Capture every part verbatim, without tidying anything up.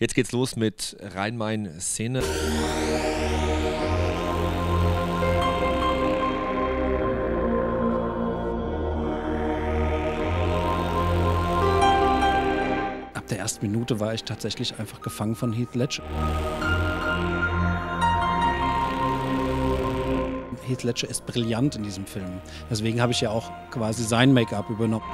Jetzt geht's los mit Rhein-Main-Szene. Ab der ersten Minute war ich tatsächlich einfach gefangen von Heath Ledger. Heath Ledger ist brillant in diesem Film. Deswegen habe ich ja auch quasi sein Make-up übernommen.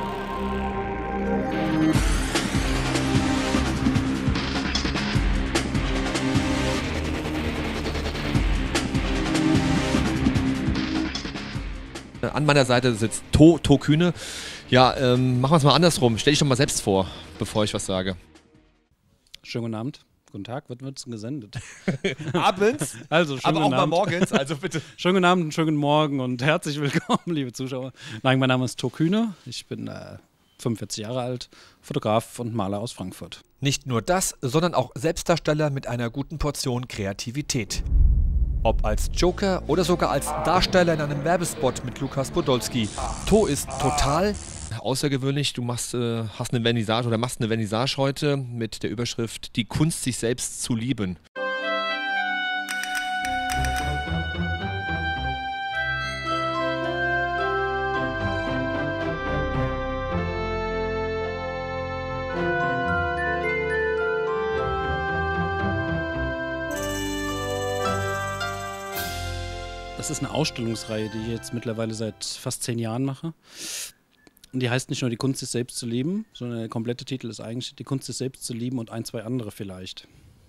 An meiner Seite sitzt To, To Kühne. Ja, ähm, machen wir es mal andersrum. Stell dich doch mal selbst vor, bevor ich was sage. Schönen guten Abend. Guten Tag, wird es gesendet? Abends, also, schönen aber auch guten mal Abend. morgens, also bitte. Schönen guten Abend, schönen guten Morgen und herzlich willkommen, liebe Zuschauer. Nein, mein Name ist To Kühne. Ich bin äh, fünfundvierzig Jahre alt, Fotograf und Maler aus Frankfurt. Nicht nur das, sondern auch Selbstdarsteller mit einer guten Portion Kreativität. Ob als Joker oder sogar als Darsteller in einem Werbespot mit Lukas Podolski. To ist total außergewöhnlich. Du machst, äh, hast eine Vernissage oder machst eine Vernissage heute mit der Überschrift Die Kunst, sich selbst zu lieben. Das ist eine Ausstellungsreihe, die ich jetzt mittlerweile seit fast zehn Jahren mache. Und die heißt nicht nur Die Kunst, sich selbst zu lieben, sondern der komplette Titel ist eigentlich Die Kunst, sich selbst zu lieben und ein, zwei andere vielleicht.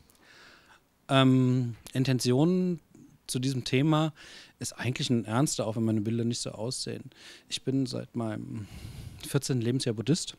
Ähm, Intention zu diesem Thema ist eigentlich ein ernster, auch wenn meine Bilder nicht so aussehen. Ich bin seit meinem vierzehnten Lebensjahr Buddhist.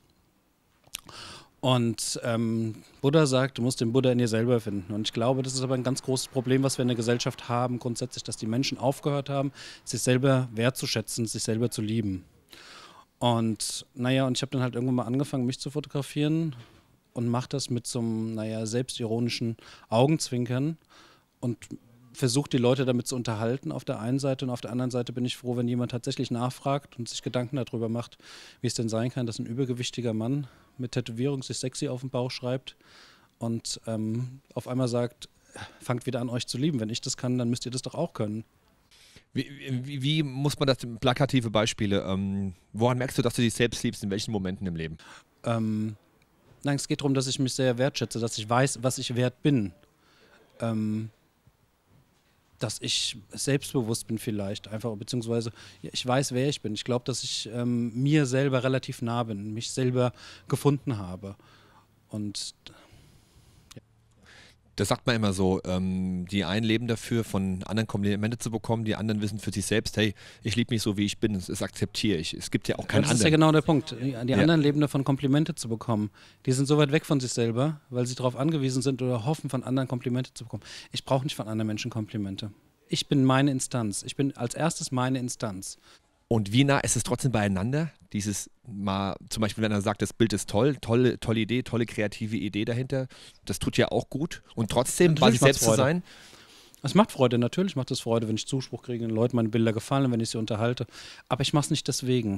Und ähm, Buddha sagt, du musst den Buddha in dir selber finden. Und ich glaube, das ist aber ein ganz großes Problem, was wir in der Gesellschaft haben, grundsätzlich, dass die Menschen aufgehört haben, sich selber wertzuschätzen, sich selber zu lieben. Und naja, und ich habe dann halt irgendwann mal angefangen, mich zu fotografieren und mache das mit so einem, naja, selbstironischen Augenzwinkern und versuche die Leute damit zu unterhalten auf der einen Seite, und auf der anderen Seite bin ich froh, wenn jemand tatsächlich nachfragt und sich Gedanken darüber macht, wie es denn sein kann, dass ein übergewichtiger Mann mit Tätowierung sich sexy auf den Bauch schreibt und ähm, auf einmal sagt, fangt wieder an, euch zu lieben. Wenn ich das kann, dann müsst ihr das doch auch können. Wie, wie, wie muss man das, plakative Beispiele, ähm, woran merkst du, dass du dich selbst liebst, in welchen Momenten im Leben? Ähm, nein, es geht darum, dass ich mich sehr wertschätze, dass ich weiß, was ich wert bin. Ähm, dass ich selbstbewusst bin vielleicht, einfach, beziehungsweise ja, ich weiß, wer ich bin. Ich glaube, dass ich ähm, mir selber relativ nah bin, mich selber gefunden habe. Und ja. Das sagt man immer so, ähm, die einen leben dafür, von anderen Komplimente zu bekommen, die anderen wissen für sich selbst, hey, ich liebe mich so, wie ich bin, das, das akzeptiere ich. Es gibt ja auch keinen Das anderen. ist ja genau der Punkt. Die, die Ja. anderen leben davon, Komplimente zu bekommen. Die sind so weit weg von sich selber, weil sie darauf angewiesen sind oder hoffen, von anderen Komplimente zu bekommen. Ich brauche nicht von anderen Menschen Komplimente. Ich bin meine Instanz. Ich bin als erstes meine Instanz. Und wie nah ist es trotzdem beieinander? Dieses mal, zum Beispiel, wenn er sagt, das Bild ist toll, tolle, tolle Idee, tolle kreative Idee dahinter, das tut ja auch gut. Und trotzdem bei sich selbst zu sein. Es macht Freude, natürlich macht es Freude, wenn ich Zuspruch kriege, wenn Leuten meine Bilder gefallen, wenn ich sie unterhalte. Aber ich mache es nicht deswegen.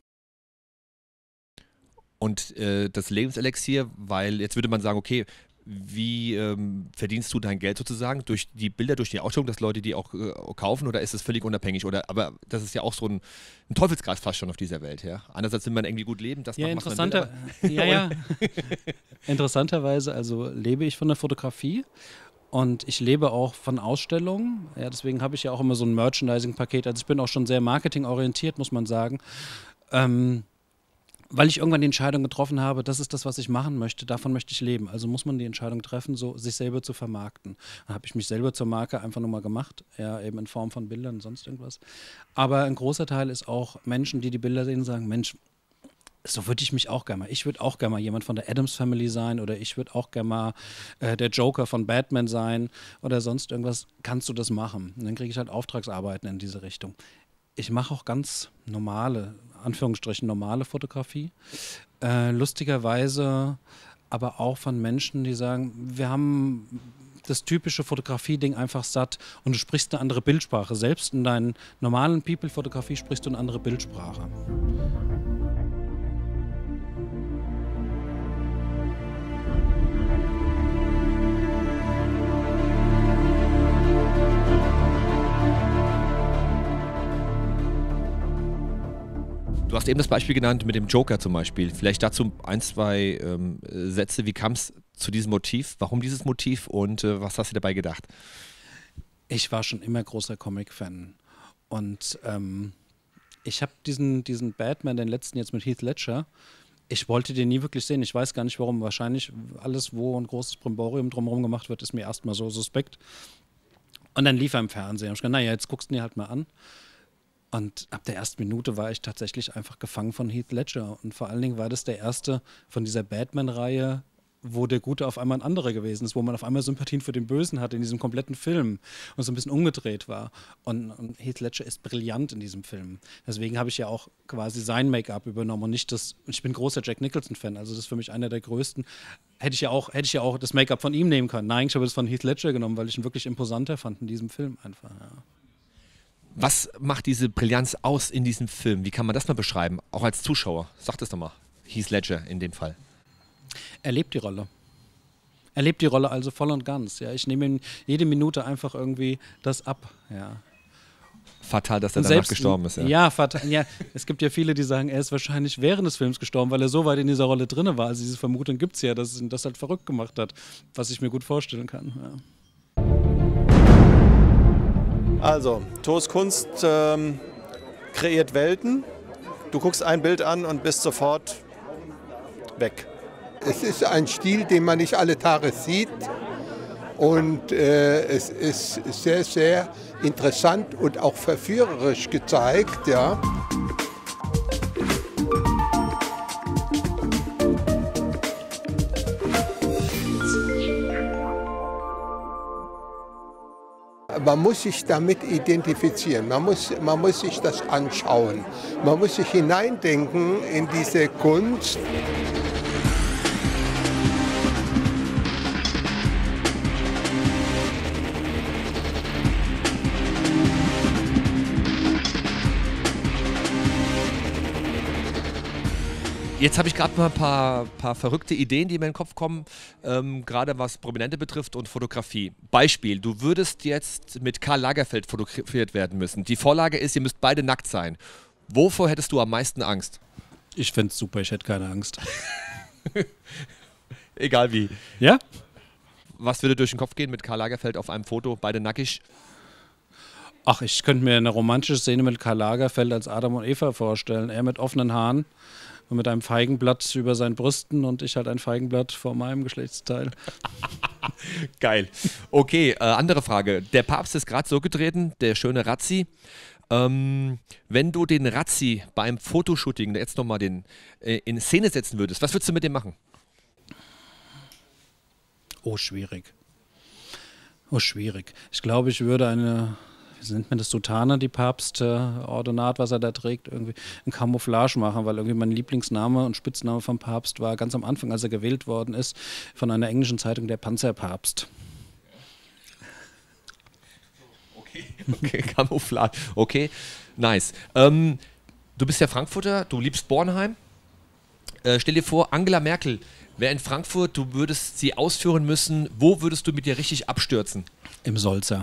Und äh, das Lebenselixier, weil jetzt würde man sagen, okay, wie ähm, verdienst du dein Geld sozusagen? Durch die Bilder, durch die Ausstellung, dass Leute die auch äh, kaufen, oder ist es völlig unabhängig? Oder, aber das ist ja auch so ein, ein Teufelskreis fast schon auf dieser Welt. Ja? Einerseits will man irgendwie gut leben, das Ja, macht, was man interessanter, will, ja, ja. Interessanterweise also lebe ich von der Fotografie und ich lebe auch von Ausstellungen. Ja, deswegen habe ich ja auch immer so ein Merchandising-Paket. Also ich bin auch schon sehr marketingorientiert, muss man sagen. Ähm, Weil ich irgendwann die Entscheidung getroffen habe, das ist das, was ich machen möchte, davon möchte ich leben. Also muss man die Entscheidung treffen, so sich selber zu vermarkten. Dann habe ich mich selber zur Marke einfach nur mal gemacht, ja, eben in Form von Bildern und sonst irgendwas. Aber ein großer Teil ist auch Menschen, die die Bilder sehen und sagen, Mensch, so würde ich mich auch gerne mal. Ich würde auch gerne mal jemand von der Addams Family sein oder ich würde auch gerne mal äh, der Joker von Batman sein oder sonst irgendwas. Kannst du das machen? Und dann kriege ich halt Auftragsarbeiten in diese Richtung. Ich mache auch ganz normale, Anführungsstrichen normale Fotografie. Äh, lustigerweise aber auch von Menschen, die sagen, wir haben das typische Fotografie-Ding einfach satt und du sprichst eine andere Bildsprache. Selbst in deinen normalen People-Fotografie sprichst du eine andere Bildsprache. hast eben das Beispiel genannt mit dem Joker zum Beispiel. Vielleicht dazu ein, zwei ähm, Sätze. Wie kam es zu diesem Motiv? Warum dieses Motiv und äh, was hast du dabei gedacht? Ich war schon immer großer Comic-Fan und ähm, ich habe diesen, diesen Batman, den letzten jetzt mit Heath Ledger, ich wollte den nie wirklich sehen. Ich weiß gar nicht warum. Wahrscheinlich alles, wo ein großes Brimborium drumherum gemacht wird, ist mir erstmal so suspekt. Und dann lief er im Fernsehen. Und ich dachte, naja, jetzt guckst du ihn halt mal an. Und ab der ersten Minute war ich tatsächlich einfach gefangen von Heath Ledger. Und vor allen Dingen war das der erste von dieser Batman-Reihe, wo der Gute auf einmal ein anderer gewesen ist, wo man auf einmal Sympathien für den Bösen hatte in diesem kompletten Film und so ein bisschen umgedreht war. Und, und Heath Ledger ist brillant in diesem Film. Deswegen habe ich ja auch quasi sein Make-up übernommen und nicht das, ich bin großer Jack Nicholson-Fan, also das ist für mich einer der größten. Hätte ich ja auch, hätte ich ja auch das Make-up von ihm nehmen können. Nein, ich habe das von Heath Ledger genommen, weil ich ihn wirklich imposanter fand in diesem Film einfach, ja. Was macht diese Brillanz aus in diesem Film? Wie kann man das mal beschreiben? Auch als Zuschauer. Sag das doch mal. Heath Ledger in dem Fall. Er lebt die Rolle. Er lebt die Rolle also voll und ganz. Ja. Ich nehme ihm jede Minute einfach irgendwie das ab. Ja. Fatal, dass er Und danach selbst, gestorben ist. Ja, ja, fatal, ja, es gibt ja viele, die sagen, er ist wahrscheinlich während des Films gestorben, weil er so weit in dieser Rolle drin war. Also diese Vermutung gibt es ja, dass ihn das halt verrückt gemacht hat, was ich mir gut vorstellen kann. Ja. Also, To's Kunst ähm, kreiert Welten. Du guckst ein Bild an und bist sofort weg. Es ist ein Stil, den man nicht alle Tage sieht und äh, es ist sehr, sehr interessant und auch verführerisch gezeigt. Ja. Man muss sich damit identifizieren, man muss, man muss sich das anschauen, man muss sich hineindenken in diese Kunst. Jetzt habe ich gerade mal ein paar, paar verrückte Ideen, die mir in den Kopf kommen, ähm, gerade was Prominente betrifft und Fotografie. Beispiel, du würdest jetzt mit Karl Lagerfeld fotografiert werden müssen. Die Vorlage ist, ihr müsst beide nackt sein. Wovor hättest du am meisten Angst? Ich fände es super, ich hätte keine Angst. Egal wie. Ja? Was würde durch den Kopf gehen mit Karl Lagerfeld auf einem Foto, beide nackig? Ach, ich könnte mir eine romantische Szene mit Karl Lagerfeld als Adam und Eva vorstellen. Er mit offenen Haaren und mit einem Feigenblatt über seinen Brüsten und ich halt ein Feigenblatt vor meinem Geschlechtsteil. Geil. Okay, äh, andere Frage. Der Papst ist gerade so getreten, der schöne Razzi. Ähm, wenn du den Razzi beim Fotoshooting jetzt nochmal den, äh, in Szene setzen würdest, was würdest du mit dem machen? Oh, schwierig. Oh, schwierig. Ich glaube, ich würde eine, wie nennt man das, Soutane, die Papst-Ordinat, was er da trägt, irgendwie ein Camouflage machen, weil irgendwie mein Lieblingsname und Spitzname vom Papst war ganz am Anfang, als er gewählt worden ist, von einer englischen Zeitung der Panzerpapst. Okay, okay, Camouflage. Okay, nice. Ähm, du bist ja Frankfurter, du liebst Bornheim. Äh, stell dir vor, Angela Merkel wäre in Frankfurt, du würdest sie ausführen müssen. Wo würdest du mit ihr richtig abstürzen? Im Solzer.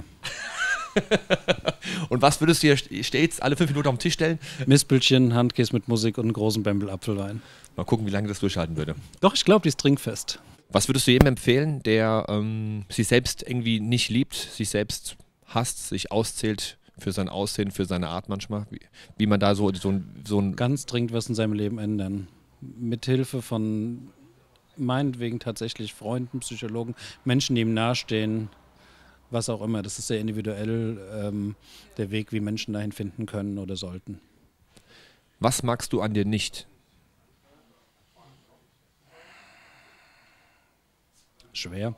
Und was würdest du hier stets alle fünf Minuten auf den Tisch stellen? Mistbildchen, Handkäse mit Musik und einen großen Bembel Apfelwein. Mal gucken, wie lange das durchhalten würde. Doch, ich glaube, die ist trinkfest. Was würdest du jedem empfehlen, der ähm, sich selbst irgendwie nicht liebt, sich selbst hasst, sich auszählt für sein Aussehen, für seine Art manchmal? Wie, wie man da so, so ein... So ein Ganz dringend was in seinem Leben ändern. Mithilfe von meinetwegen tatsächlich Freunden, Psychologen, Menschen, die ihm nahestehen, was auch immer. Das ist sehr individuell ähm, der Weg, wie Menschen dahin finden können oder sollten. Was magst du an dir nicht? Schwer.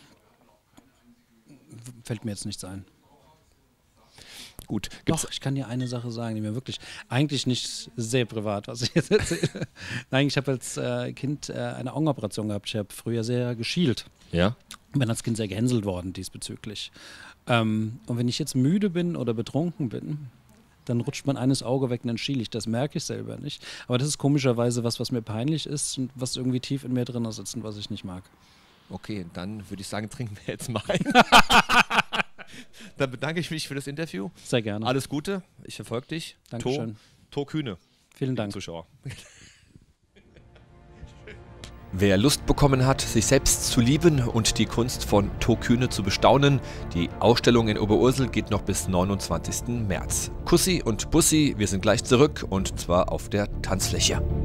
Fällt mir jetzt nichts ein. Gut. Doch, ich kann dir eine Sache sagen, die mir wirklich, eigentlich nicht sehr privat, was ich jetzt erzähle. Nein, ich habe als äh, Kind äh, eine Augenoperation gehabt. Ich habe früher sehr geschielt. Ja. Bin als Kind sehr gehänselt worden diesbezüglich. Ähm, und wenn ich jetzt müde bin oder betrunken bin, dann rutscht mein eines Auge weg und dann schiele ich. Das merke ich selber nicht. Aber das ist komischerweise was, was mir peinlich ist und was irgendwie tief in mir drin sitzt und was ich nicht mag. Okay, dann würde ich sagen, trinken wir jetzt mal ein. Dann bedanke ich mich für das Interview. Sehr gerne. Alles Gute, ich verfolge dich. Dankeschön. To, To Kühne. Vielen Dank. Zuschauer. Wer Lust bekommen hat, sich selbst zu lieben und die Kunst von To Kühne zu bestaunen, die Ausstellung in Oberursel geht noch bis neunundzwanzigsten März. Kussi und Bussi, wir sind gleich zurück und zwar auf der Tanzfläche.